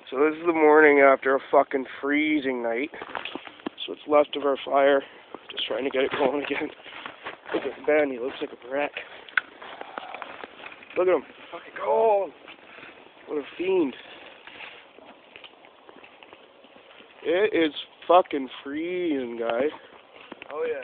So this is the morning after a fucking freezing night. So what's left of our fire. Just trying to get it going again. Look at Ben, he looks like a wreck. Look at him. Fucking go! What a fiend. It is fucking freezing, guys. Oh yeah.